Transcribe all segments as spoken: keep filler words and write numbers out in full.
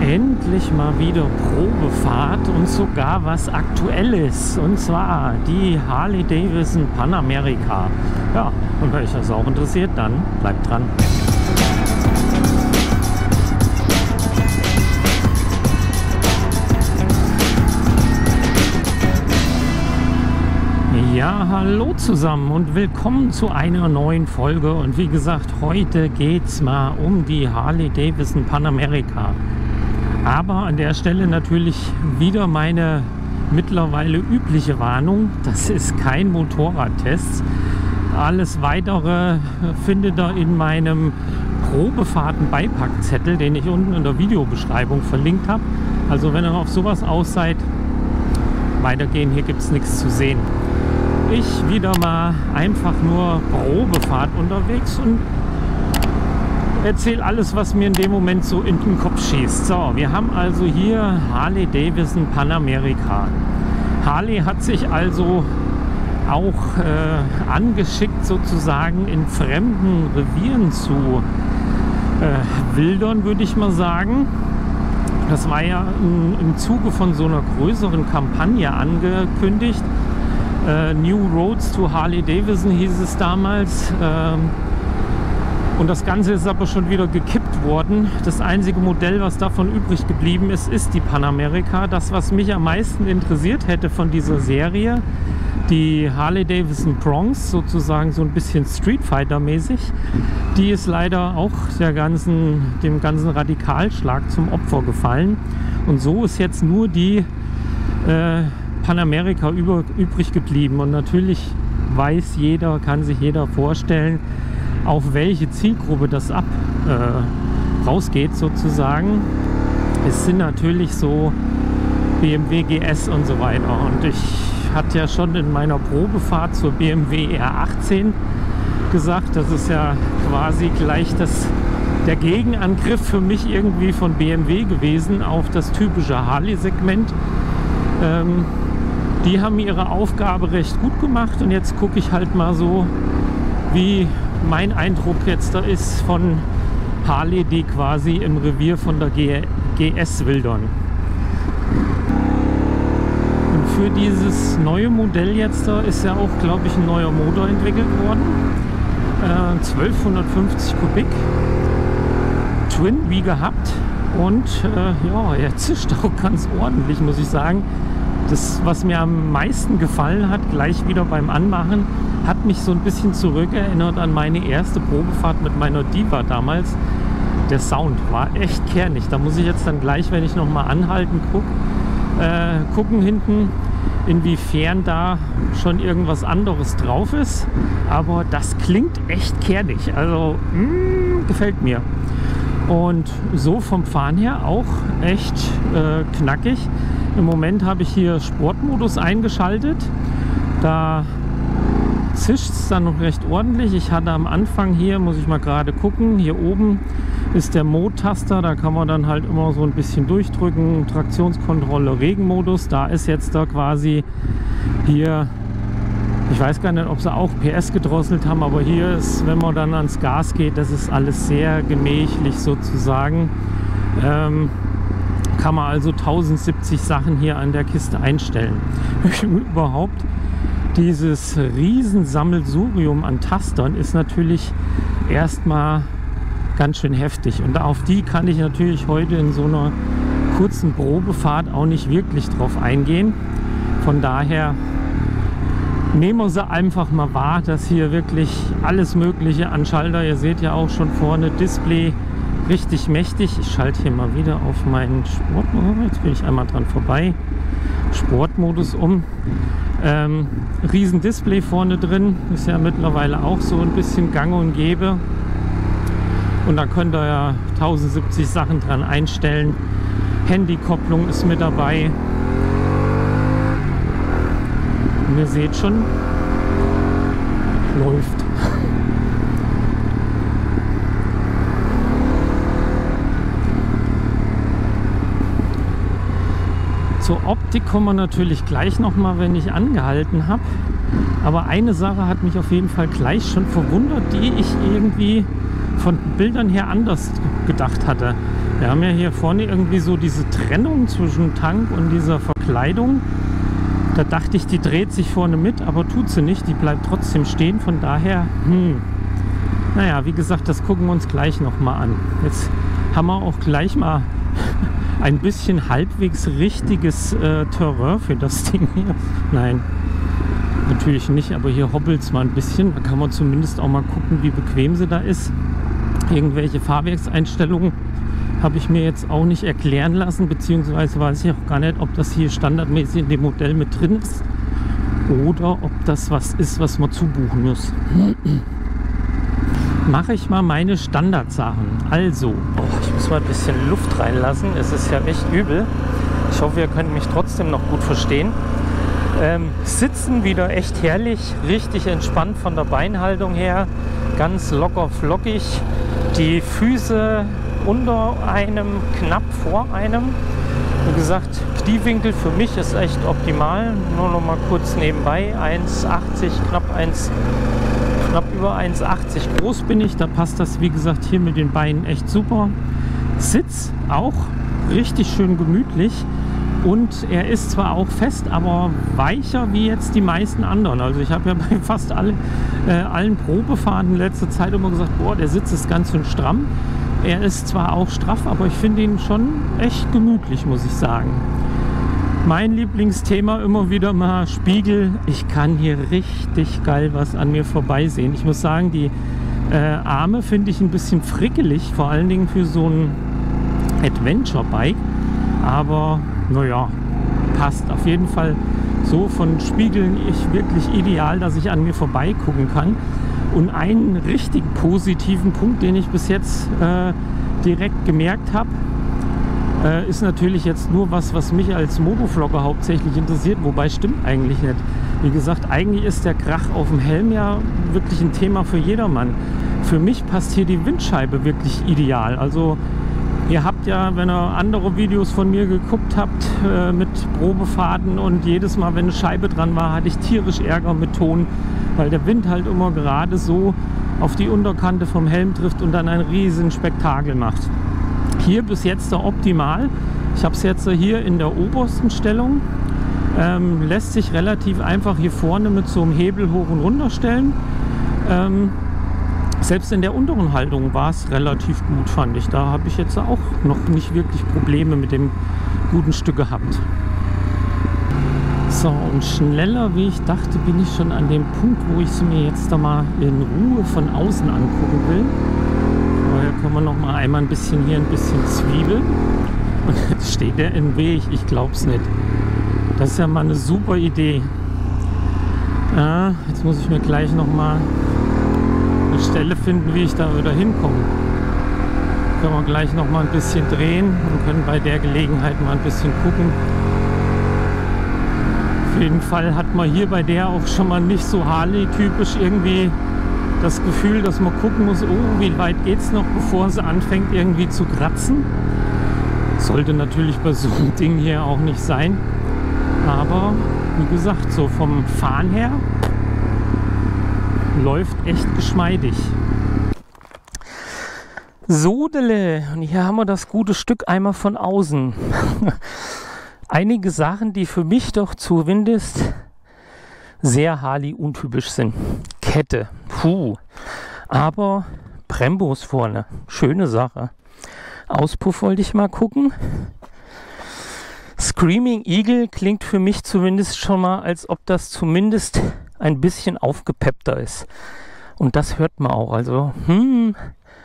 Endlich mal wieder Probefahrt und sogar was Aktuelles. Und zwar die Harley-Davidson Panamericana. Ja, und wenn euch das auch interessiert, dann bleibt dran. Ja, hallo zusammen und willkommen zu einer neuen Folge. Und wie gesagt, heute geht es mal um die Harley-Davidson Panamericana. Aber an der Stelle natürlich wieder meine mittlerweile übliche Warnung. Das ist kein Motorradtest. Alles Weitere findet ihr in meinem Probefahrten-Beipackzettel, den ich unten in der Videobeschreibung verlinkt habe. Also wenn ihr auf sowas aus seid, weitergehen, hier gibt es nichts zu sehen. Ich wieder mal einfach nur Probefahrt unterwegs und erzähle alles, was mir in dem Moment so in den Kopf schießt. So, wir haben also hier Harley-Davidson Panamericana. Harley hat sich also auch äh, angeschickt, sozusagen in fremden Revieren zu äh, wildern, würde ich mal sagen. Das war ja in, im Zuge von so einer größeren Kampagne angekündigt. Äh, New Roads to Harley-Davidson hieß es damals. Ähm, Und das Ganze ist aber schon wieder gekippt worden. Das einzige Modell, was davon übrig geblieben ist, ist die Panamericana. Das, was mich am meisten interessiert hätte von dieser Serie, die Harley-Davidson Bronx, sozusagen so ein bisschen Street Fighter-mäßig, die ist leider auch der ganzen, dem ganzen Radikalschlag zum Opfer gefallen. Und so ist jetzt nur die äh, Panamericana über, übrig geblieben. Und natürlich weiß jeder, kann sich jeder vorstellen, auf welche Zielgruppe das ab äh, rausgeht sozusagen. Es sind natürlich so B M W G S und so weiter. Und ich hatte ja schon in meiner Probefahrt zur B M W R achtzehn gesagt, das ist ja quasi gleich das, der Gegenangriff für mich irgendwie von B M W gewesen auf das typische Harley-Segment. Ähm, die haben ihre Aufgabe recht gut gemacht und jetzt gucke ich halt mal so, wie mein Eindruck jetzt da ist von Harley, die quasi im Revier von der G S wildern. Und für dieses neue Modell jetzt da ist ja auch, glaube ich, ein neuer Motor entwickelt worden. Äh, zwölfhundertfünfzig Kubik. Twin wie gehabt. Und äh, ja, er zischt auch ganz ordentlich, muss ich sagen. Das, was mir am meisten gefallen hat, gleich wieder beim Anmachen, hat mich so ein bisschen zurückerinnert an meine erste Probefahrt mit meiner Diva damals. Der Sound war echt kernig. Da muss ich jetzt dann gleich, wenn ich nochmal anhalten guck, äh, gucken hinten, inwiefern da schon irgendwas anderes drauf ist. Aber das klingt echt kernig. Also mh, gefällt mir. Und so vom Fahren her auch echt äh, knackig. Im Moment habe ich hier Sportmodus eingeschaltet. Da zischt es dann noch recht ordentlich. Ich hatte am Anfang hier, muss ich mal gerade gucken, hier oben ist der Mode-Taster. Da kann man dann halt immer so ein bisschen durchdrücken. Traktionskontrolle, Regenmodus. Da ist jetzt da quasi hier, ich weiß gar nicht, ob sie auch P S gedrosselt haben, aber hier ist, wenn man dann ans Gas geht, das ist alles sehr gemächlich sozusagen. Ähm, kann man also tausendsiebzig Sachen hier an der Kiste einstellen. Überhaupt dieses Riesensammelsurium an Tastern ist natürlich erstmal ganz schön heftig. Und auf die kann ich natürlich heute in so einer kurzen Probefahrt auch nicht wirklich drauf eingehen. Von daher nehmen wir sie einfach mal wahr, dass hier wirklich alles Mögliche an Schalter, ihr seht ja auch schon vorne Display, richtig mächtig. Ich schalte hier mal wieder auf meinen Sportmodus. Jetzt bin ich einmal dran vorbei. Sportmodus um. Ähm, riesen Display vorne drin. Ist ja mittlerweile auch so ein bisschen gang und gäbe. Und da könnt ihr ja tausendsiebzig Sachen dran einstellen. Handykopplung ist mit dabei. Und ihr seht schon, läuft. Zur Optik kommen wir natürlich gleich nochmal, wenn ich angehalten habe. Aber eine Sache hat mich auf jeden Fall gleich schon verwundert, die ich irgendwie von Bildern her anders gedacht hatte. Wir haben ja hier vorne irgendwie so diese Trennung zwischen Tank und dieser Verkleidung. Da dachte ich, die dreht sich vorne mit, aber tut sie nicht. Die bleibt trotzdem stehen. Von daher, hm, naja, wie gesagt, das gucken wir uns gleich nochmal an. Jetzt haben wir auch gleich mal ein bisschen halbwegs richtiges äh, Terrain für das Ding hier. Nein, natürlich nicht, aber hier hoppelt es mal ein bisschen. Da kann man zumindest auch mal gucken, wie bequem sie da ist. Irgendwelche Fahrwerkseinstellungen habe ich mir jetzt auch nicht erklären lassen, beziehungsweise weiß ich auch gar nicht, ob das hier standardmäßig in dem Modell mit drin ist oder ob das was ist, was man zubuchen muss. Mache ich mal meine Standardsachen. Also, oh, ich muss mal ein bisschen Luft reinlassen. Es ist ja echt übel. Ich hoffe, ihr könnt mich trotzdem noch gut verstehen. Ähm, sitzen wieder echt herrlich, richtig entspannt von der Beinhaltung her, ganz locker flockig. Die Füße unter einem, knapp vor einem. Wie gesagt, Kniewinkel für mich ist echt optimal. Nur noch mal kurz nebenbei. eins achtzig, knapp eins, knapp über eins achtzig groß bin ich. Da passt das, wie gesagt, hier mit den Beinen echt super. Sitz auch richtig schön gemütlich. Und er ist zwar auch fest, aber weicher wie jetzt die meisten anderen. Also ich habe ja bei fast alle, äh, allen Probefahrten in letzter Zeit immer gesagt, boah, der Sitz ist ganz schön stramm. Er ist zwar auch straff, aber ich finde ihn schon echt gemütlich, muss ich sagen. Mein Lieblingsthema immer wieder mal Spiegel. Ich kann hier richtig geil was an mir vorbeisehen. Ich muss sagen, die äh, Arme finde ich ein bisschen frickelig, vor allen Dingen für so ein Adventure-Bike. Aber naja, passt. Auf jeden Fall so von Spiegeln ich wirklich ideal, dass ich an mir vorbei gucken kann. Und einen richtig positiven Punkt, den ich bis jetzt äh, direkt gemerkt habe, äh, ist natürlich jetzt nur was, was mich als Motovlogger hauptsächlich interessiert, wobei stimmt eigentlich nicht. Wie gesagt, eigentlich ist der Krach auf dem Helm ja wirklich ein Thema für jedermann. Für mich passt hier die Windscheibe wirklich ideal. Also ihr habt ja, wenn ihr andere Videos von mir geguckt habt, äh, mit Probefahrten und jedes Mal, wenn eine Scheibe dran war, hatte ich tierisch Ärger mit Ton, weil der Wind halt immer gerade so auf die Unterkante vom Helm trifft und dann ein riesen Spektakel macht. Hier bis jetzt da optimal. Ich habe es jetzt hier in der obersten Stellung. Ähm, lässt sich relativ einfach hier vorne mit so einem Hebel hoch und runter stellen. Ähm, Selbst in der unteren Haltung war es relativ gut, fand ich. Da habe ich jetzt auch noch nicht wirklich Probleme mit dem guten Stück gehabt. So, und schneller wie ich dachte, bin ich schon an dem Punkt, wo ich es mir jetzt da mal in Ruhe von außen angucken will. Vorher können wir noch mal einmal ein bisschen hier ein bisschen Zwiebeln. Und jetzt steht der im Weg, ich glaube es nicht. Das ist ja mal eine super Idee. Ja, jetzt muss ich mir gleich noch mal eine Stelle finden, wie ich da wieder hinkomme. Können wir gleich noch mal ein bisschen drehen und können bei der Gelegenheit mal ein bisschen gucken. Auf jeden Fall hat man hier bei der auch schon mal nicht so Harley-typisch irgendwie das Gefühl, dass man gucken muss, oh, wie weit geht es noch, bevor sie anfängt irgendwie zu kratzen. Sollte natürlich bei so einem Ding hier auch nicht sein. Aber wie gesagt, so vom Fahren her läuft echt geschmeidig. Sodele, und hier haben wir das gute Stück einmal von außen. Einige Sachen, die für mich doch zumindest sehr Harley-untypisch sind. Kette, puh. Aber Brembos vorne, schöne Sache. Auspuff wollte ich mal gucken. Screaming Eagle klingt für mich zumindest schon mal, als ob das zumindest ein bisschen aufgepeppter ist. Und das hört man auch. Also, hm.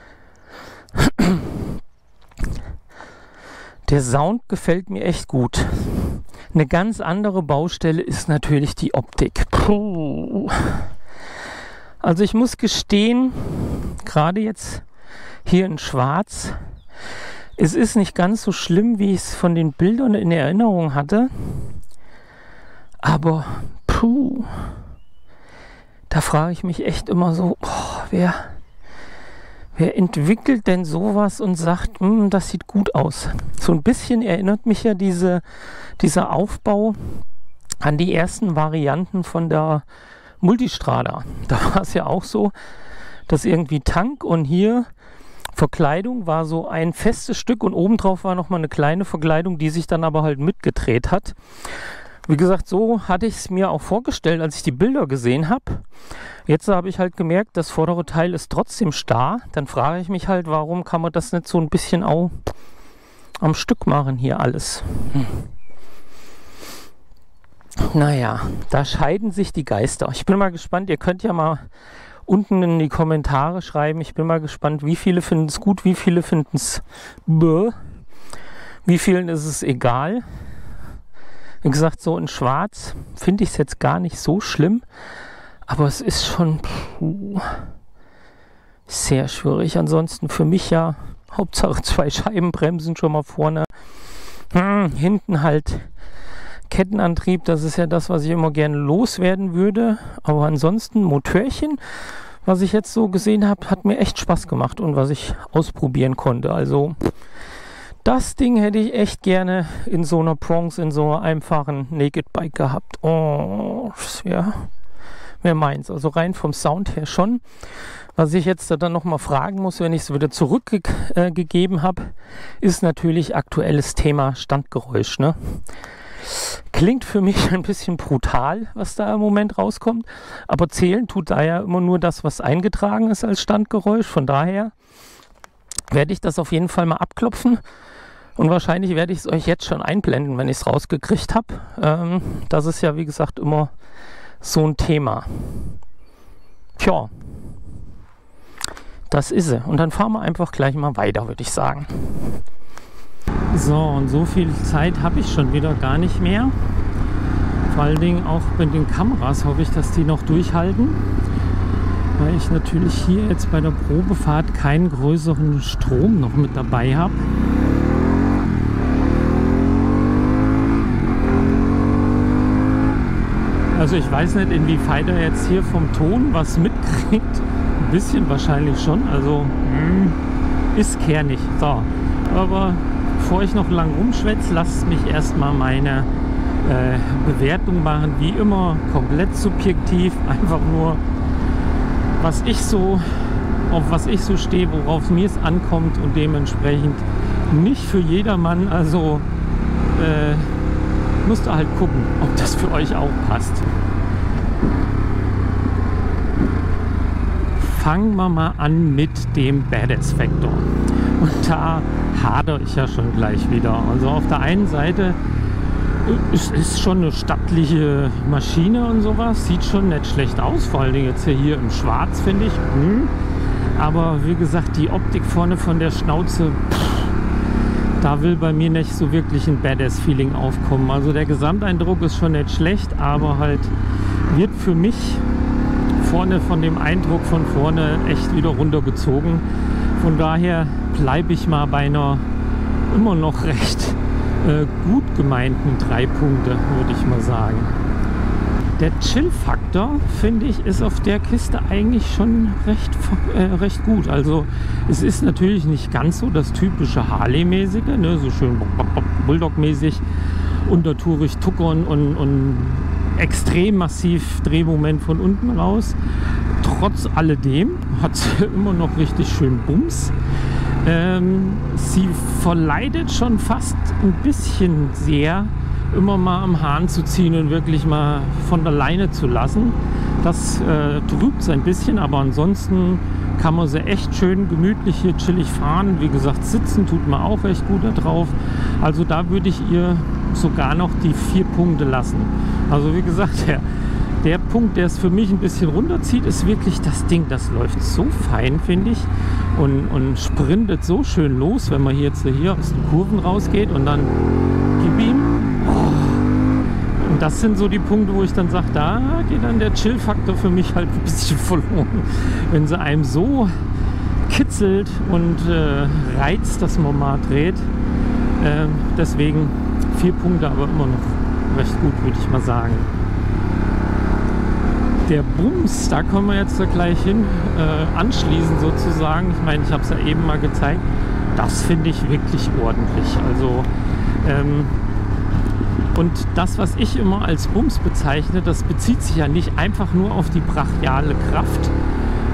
Der Sound gefällt mir echt gut. Eine ganz andere Baustelle ist natürlich die Optik. Puh. Also ich muss gestehen, gerade jetzt hier in Schwarz, es ist nicht ganz so schlimm, wie ich es von den Bildern in Erinnerung hatte. Aber puh, da frage ich mich echt immer so, boah, wer, wer entwickelt denn sowas und sagt, hm, das sieht gut aus. So ein bisschen erinnert mich ja diese, dieser Aufbau an die ersten Varianten von der Multistrada. Da war es ja auch so, dass irgendwie Tank und hier Verkleidung war so ein festes Stück und obendrauf war nochmal eine kleine Verkleidung, die sich dann aber halt mitgedreht hat. Wie gesagt, so hatte ich es mir auch vorgestellt, als ich die Bilder gesehen habe. Jetzt habe ich halt gemerkt, das vordere Teil ist trotzdem starr. Dann frage ich mich halt, warum kann man das nicht so ein bisschen auch am Stück machen hier alles. Hm. Naja, da scheiden sich die Geister. Ich bin mal gespannt, ihr könnt ja mal unten in die Kommentare schreiben. Ich bin mal gespannt, wie viele finden es gut, wie viele finden es bäh, wie vielen ist es egal. Wie gesagt, so in Schwarz finde ich es jetzt gar nicht so schlimm, aber es ist schon puh, sehr schwierig. Ansonsten für mich ja Hauptsache zwei Scheibenbremsen schon mal vorne. Hm, hinten halt Kettenantrieb, das ist ja das, was ich immer gerne loswerden würde. Aber ansonsten Motörchen, was ich jetzt so gesehen habe, hat mir echt Spaß gemacht und was ich ausprobieren konnte. Also das Ding hätte ich echt gerne in so einer Bronx, in so einer einfachen Naked Bike gehabt. Oh, ja, wer meint's? Also rein vom Sound her schon. Was ich jetzt dann nochmal fragen muss, wenn ich es wieder zurückgegeben äh, habe, ist natürlich aktuelles Thema Standgeräusch, ne? Klingt für mich ein bisschen brutal, was da im Moment rauskommt, aber zählen tut da ja immer nur das, was eingetragen ist als Standgeräusch. Von daher werde ich das auf jeden Fall mal abklopfen und wahrscheinlich werde ich es euch jetzt schon einblenden, wenn ich es rausgekriegt habe. Ähm, das ist ja, wie gesagt, immer so ein Thema. Tja, das ist sie. Und dann fahren wir einfach gleich mal weiter, würde ich sagen. So, und so viel Zeit habe ich schon wieder gar nicht mehr. Vor allen Dingen auch mit den Kameras hoffe ich, dass die noch durchhalten. Weil ich natürlich hier jetzt bei der Probefahrt keinen größeren Strom noch mit dabei habe. Also ich weiß nicht, inwieweit er jetzt hier vom Ton was mitkriegt. Ein bisschen wahrscheinlich schon. Also mh, ist kernig. So, aber bevor ich noch lang rumschwätze, lasst mich erstmal meine äh, Bewertung machen. Wie immer komplett subjektiv, einfach nur was ich so, auf was ich so stehe, worauf mir es ankommt und dementsprechend nicht für jedermann. Also äh, müsst ihr halt gucken, ob das für euch auch passt. Fangen wir mal an mit dem Badass-Faktor. Und da hadere ich ja schon gleich wieder. Also auf der einen Seite, es ist schon eine stattliche Maschine und sowas. Sieht schon nicht schlecht aus, vor allen Dingen jetzt hier im Schwarz, finde ich. Hm. Aber wie gesagt, die Optik vorne von der Schnauze, pff, da will bei mir nicht so wirklich ein Badass-Feeling aufkommen. Also der Gesamteindruck ist schon nicht schlecht, aber halt wird für mich vorne von dem Eindruck von vorne echt wieder runtergezogen. Von daher bleibe ich mal bei einer immer noch recht äh, gut gemeinten drei Punkte, würde ich mal sagen. Der Chill-Faktor, finde ich, ist auf der Kiste eigentlich schon recht, äh, recht gut. Also es ist natürlich nicht ganz so das typische Harley-mäßige, ne? So schön Bulldog-mäßig, untertourig tuckern und, und extrem massiv Drehmoment von unten raus. Trotz alledem hat sie immer noch richtig schön Bums. Ähm, sie verleitet schon fast ein bisschen sehr, immer mal am Hahn zu ziehen und wirklich mal von der Leine zu lassen. Das äh, trübt es ein bisschen, aber ansonsten kann man sie echt schön gemütlich hier chillig fahren. Wie gesagt, sitzen tut man auch recht gut da drauf. Also da würde ich ihr sogar noch die vier Punkte lassen. Also wie gesagt, der, der Punkt, der es für mich ein bisschen runterzieht, ist wirklich das Ding. Das läuft so fein, finde ich. Und, und sprintet so schön los, wenn man hier jetzt hier aus den Kurven rausgeht und dann gib ihm. Oh. Und das sind so die Punkte, wo ich dann sage, da geht dann der Chill-Faktor für mich halt ein bisschen verloren. Wenn sie einem so kitzelt und äh, reizt, dass man mal dreht. Äh, deswegen vier Punkte, aber immer noch recht gut, würde ich mal sagen. Der Bums, da kommen wir jetzt gleich hin, äh, anschließen sozusagen. Ich meine, ich habe es ja eben mal gezeigt. Das finde ich wirklich ordentlich. Also ähm, und das, was ich immer als Bums bezeichne, das bezieht sich ja nicht einfach nur auf die brachiale Kraft,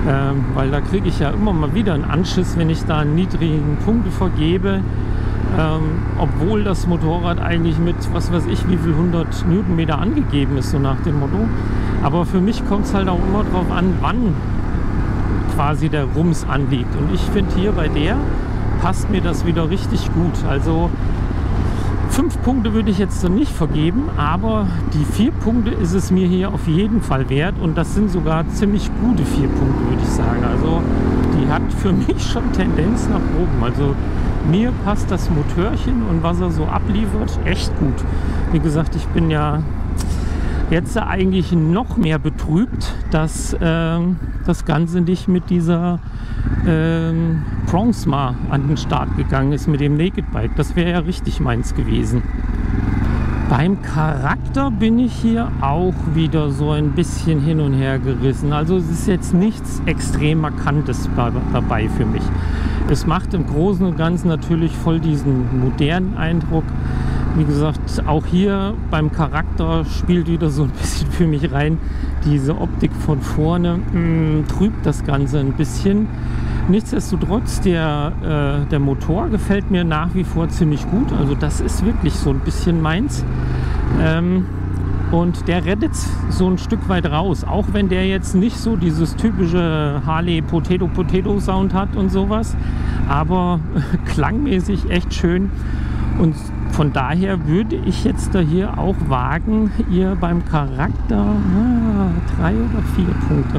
Ähm, weil da kriege ich ja immer mal wieder einen Anschiss, wenn ich da einen niedrigen Punkte vergebe. Ähm, obwohl das Motorrad eigentlich mit, was weiß ich, wie viel hundert Newtonmeter angegeben ist, so nach dem Motto. Aber für mich kommt es halt auch immer drauf an, wann quasi der Rums anliegt. Und ich finde hier bei der passt mir das wieder richtig gut. Also fünf Punkte würde ich jetzt so nicht vergeben, aber die vier Punkte ist es mir hier auf jeden Fall wert. Und das sind sogar ziemlich gute vier Punkte, würde ich sagen. Also die hat für mich schon Tendenz nach oben. Also mir passt das Motörchen und was er so abliefert echt gut. Wie gesagt, ich bin ja jetzt eigentlich noch mehr betrübt, dass äh, das Ganze nicht mit dieser äh, Prongsma an den Start gegangen ist, mit dem Naked Bike. Das wäre ja richtig meins gewesen. Beim Charakter bin ich hier auch wieder so ein bisschen hin und her gerissen. Also es ist jetzt nichts extrem Markantes dabei für mich. Es macht im Großen und Ganzen natürlich voll diesen modernen Eindruck. Wie gesagt, auch hier beim Charakter spielt wieder so ein bisschen für mich rein. Diese Optik von vorne mh, trübt das Ganze ein bisschen. Nichtsdestotrotz, der, äh, der Motor gefällt mir nach wie vor ziemlich gut. Also das ist wirklich so ein bisschen meins. Ähm, und der rettet so ein Stück weit raus. Auch wenn der jetzt nicht so dieses typische Harley Potato Potato Sound hat und sowas. Aber klangmäßig echt schön. Und von daher würde ich jetzt da hier auch wagen, ihr beim Charakter ah, drei oder vier Punkte.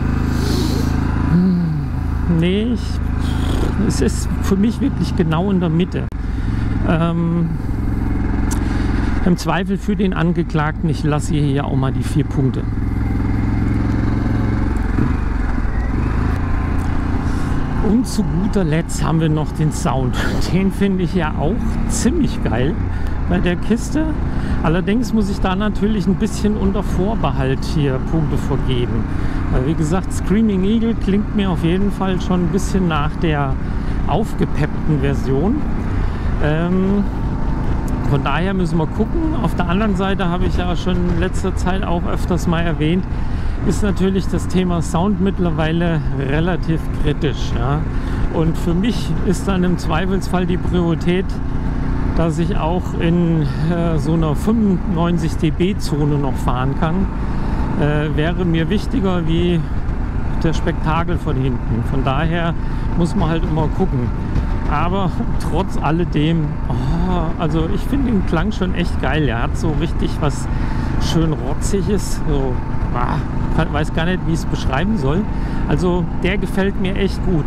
Hm, nee, ich, es ist für mich wirklich genau in der Mitte. Ähm, Im Zweifel für den Angeklagten, ich lasse hier auch mal die vier Punkte. Und zu guter Letzt haben wir noch den Sound. Den finde ich ja auch ziemlich geil bei der Kiste. Allerdings muss ich da natürlich ein bisschen unter Vorbehalt hier Punkte vergeben. Weil wie gesagt, Screaming Eagle klingt mir auf jeden Fall schon ein bisschen nach der aufgepeppten Version. Ähm, von daher müssen wir gucken. Auf der anderen Seite habe ich ja schon in letzter Zeit auch öfters mal erwähnt, ist natürlich das Thema Sound mittlerweile relativ kritisch. Ja? Und für mich ist dann im Zweifelsfall die Priorität, dass ich auch in äh, so einer fünfundneunzig Dezibel Zone noch fahren kann. Äh, wäre mir wichtiger wie der Spektakel von hinten. Von daher muss man halt immer gucken. Aber trotz alledem, oh, also ich finde den Klang schon echt geil. Er hat so richtig was schön Rotziges. So, ah, ich weiß gar nicht, wie ich es beschreiben soll. Also der gefällt mir echt gut.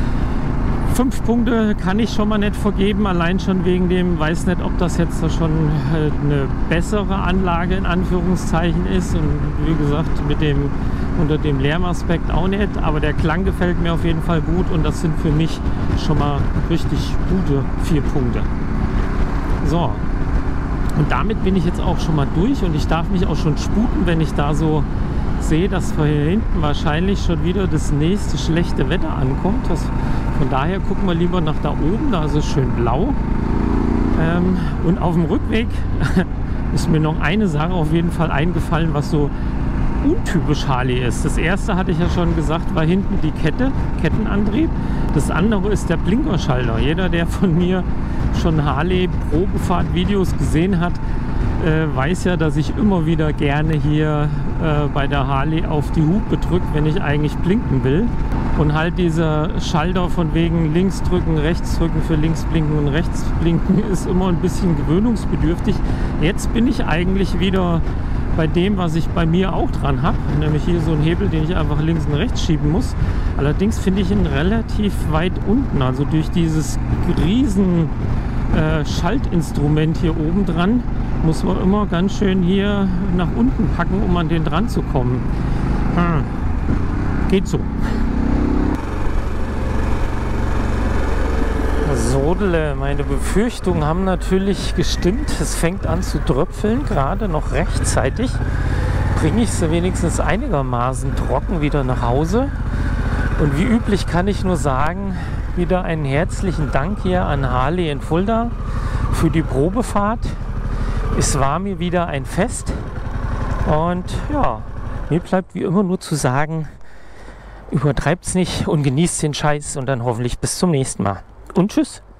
Fünf Punkte kann ich schon mal nicht vergeben, allein schon wegen dem, weiß nicht, ob das jetzt schon eine bessere Anlage in Anführungszeichen ist. Und wie gesagt, mit dem, unter dem Lärmaspekt auch nicht. Aber der Klang gefällt mir auf jeden Fall gut und das sind für mich schon mal richtig gute vier Punkte. So. Und damit bin ich jetzt auch schon mal durch und ich darf mich auch schon sputen, wenn ich da so sehe, dass hier hinten wahrscheinlich schon wieder das nächste schlechte Wetter ankommt. Das, von daher gucken wir lieber nach da oben, da ist es schön blau. Ähm, und auf dem Rückweg ist mir noch eine Sache auf jeden Fall eingefallen, was so untypisch Harley ist. Das erste hatte ich ja schon gesagt, war hinten die Kette, Kettenantrieb. Das andere ist der Blinkerschalter. Jeder, der von mir schon Harley-Probefahrt-Videos gesehen hat, äh, weiß ja, dass ich immer wieder gerne hier äh, bei der Harley auf die Hupe drücke, wenn ich eigentlich blinken will. Und halt dieser Schalter von wegen links drücken, rechts drücken für links blinken und rechts blinken ist immer ein bisschen gewöhnungsbedürftig. Jetzt bin ich eigentlich wieder bei dem, was ich bei mir auch dran habe, nämlich hier so ein Hebel, den ich einfach links und rechts schieben muss. Allerdings finde ich ihn relativ weit unten, also durch dieses riesen äh, Schaltinstrument hier oben dran muss man immer ganz schön hier nach unten packen, um an den dran zu kommen. Hm. Geht so. Sodele, meine Befürchtungen haben natürlich gestimmt. Es fängt an zu tröpfeln, gerade noch rechtzeitig. Bringe ich es wenigstens einigermaßen trocken wieder nach Hause. Und wie üblich kann ich nur sagen, wieder einen herzlichen Dank hier an Harley in Fulda für die Probefahrt. Es war mir wieder ein Fest. Und ja, mir bleibt wie immer nur zu sagen, Übertreibt's nicht und genießt den Scheiß und dann hoffentlich bis zum nächsten Mal. Und tschüss.